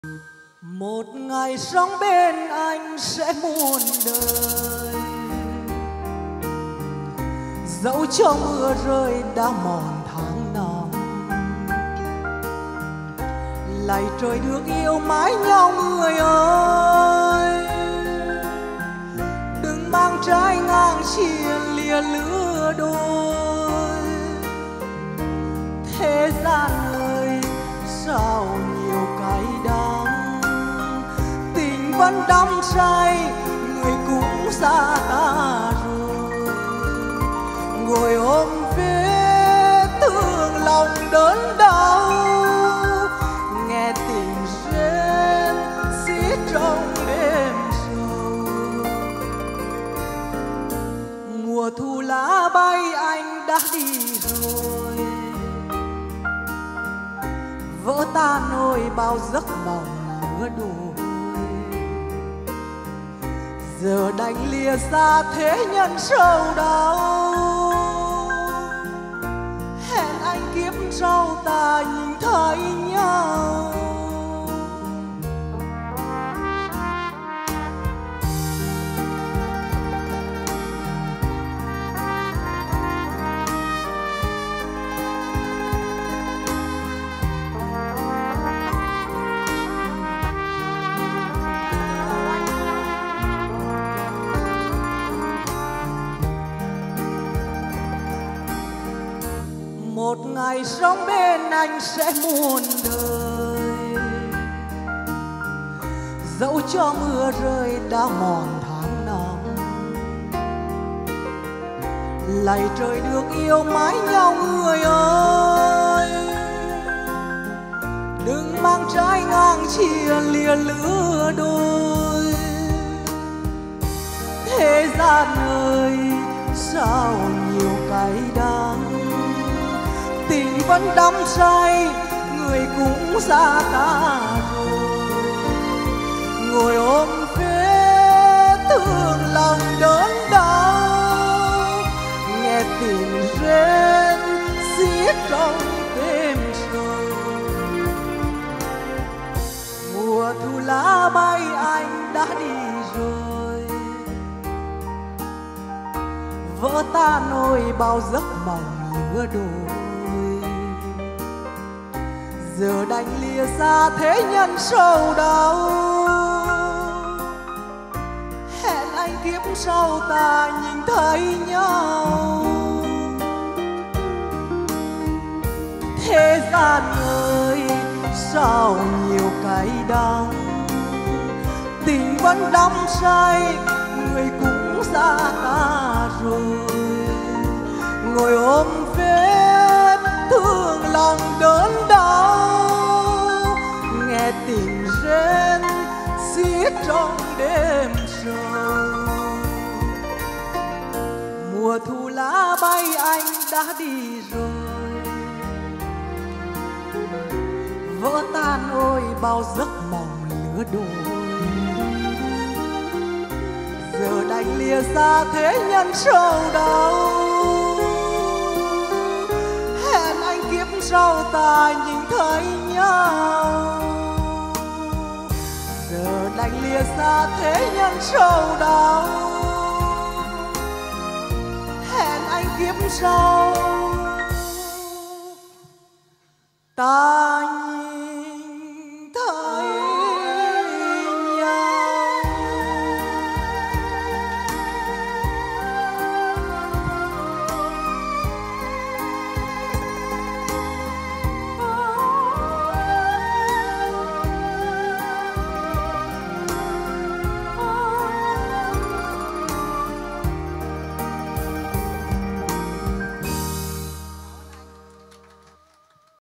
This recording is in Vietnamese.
Một ngày sống bên anh sẽ muôn đời, dẫu cho mưa rơi đã mòn tháng năm. Lạy trời thương yêu mãi nhau người ơi, đừng mang trái ngang chia lìa lứa đôi. Thế gian ơi sao nhiều cay đắng, tình vẫn đắm say người cũng xa ta rồi. Ngồi ôm vết thương lòng đớn đau, nghe tình rên xiết trong đêm sâu. Mùa thu lá bay anh đã đi rồi, vỡ tan ôi bao giấc mộng lứa đôi. Giờ đành lìa xa thế nhân sầu đau, hẹn anh kiếp sau ta nhìn thấy nhau. Một ngày sống bên anh sẽ muôn đời, dẫu cho mưa rơi đã mòn tháng năm. Lạy trời được yêu mãi nhau người ơi, đừng mang trái ngang chia lìa lứa đôi. Thế gian ơi sao nhiều cay đắng, tình vẫn đắm say người cũng xa ta rồi. Ngồi ôm vết thương lòng đớn đau, nghe tình rên xiết trong đêm sâu. Mùa thu lá bay anh đã đi rồi, vỡ tan ôi bao giấc mộng lứa đôi. Giờ đành lìa xa thế nhân sầu đau, hẹn anh kiếp sau ta nhìn thấy nhau. Thế gian ơi sao nhiều cay đắng, tình vẫn đắm say người cũng xa ta rồi. Ngồi ôm vết thương lòng đớn đau, nghe tình rên xiết trong đêm sâu. Mùa thu lá bay anh đã đi rồi, vỡ tan ôi bao giấc mộng lứa đôi. Giờ đành lìa xa thế nhân sầu đau, hẹn anh kiếp sau ta nhìn thấy nhau. Giờ đành lìa xa thế nhân sầu đau, hẹn anh kiếp sau ta